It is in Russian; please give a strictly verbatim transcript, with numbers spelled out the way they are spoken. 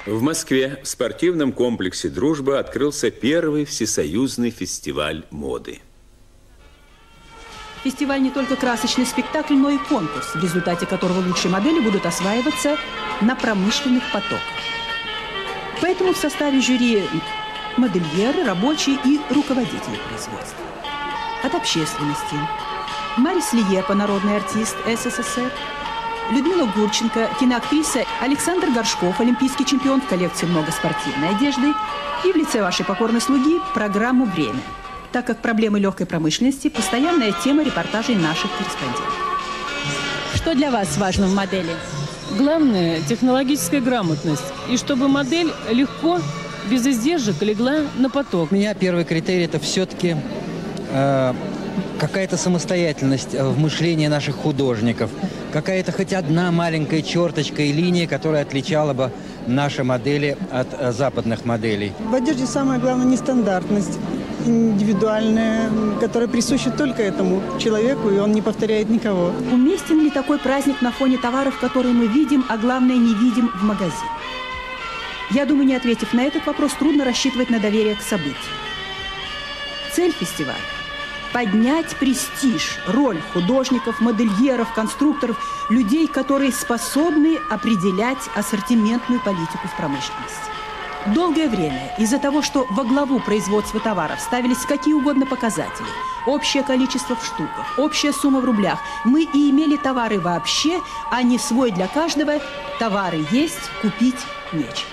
В Москве в спортивном комплексе «Дружба» открылся первый всесоюзный фестиваль моды. Фестиваль не только красочный спектакль, но и конкурс, в результате которого лучшие модели будут осваиваться на промышленных потоках. Поэтому в составе жюри модельеры, рабочие и руководители производства. От общественности: Марис Лиепа, народный артист СССР, Людмила Гурченко, киноактриса, Александр Горшков, олимпийский чемпион, в коллекции много спортивной одежды, и в лице вашей покорной слуги программу «Время», так как проблемы легкой промышленности – постоянная тема репортажей наших корреспондентов. Что для вас важно в модели? Главное – технологическая грамотность, и чтобы модель легко, без издержек легла на поток. У меня первый критерий – это все-таки э, какая-то самостоятельность в мышлении наших художников, какая-то хоть одна маленькая черточка и линия, которая отличала бы наши модели от э, западных моделей. В одежде самое главное нестандартность, индивидуальная, которая присуща только этому человеку, и он не повторяет никого. Уместен ли такой праздник на фоне товаров, которые мы видим, а главное, не видим в магазине? Я думаю, не ответив на этот вопрос, трудно рассчитывать на доверие к событию. Цель фестиваля – поднять престиж, роль художников, модельеров, конструкторов, людей, которые способны определять ассортиментную политику в промышленности. Долгое время из-за того, что во главу производства товаров ставились какие угодно показатели, общее количество в штуках, общая сумма в рублях, мы и имели товары вообще, а не свой для каждого. Товары есть, купить нечего.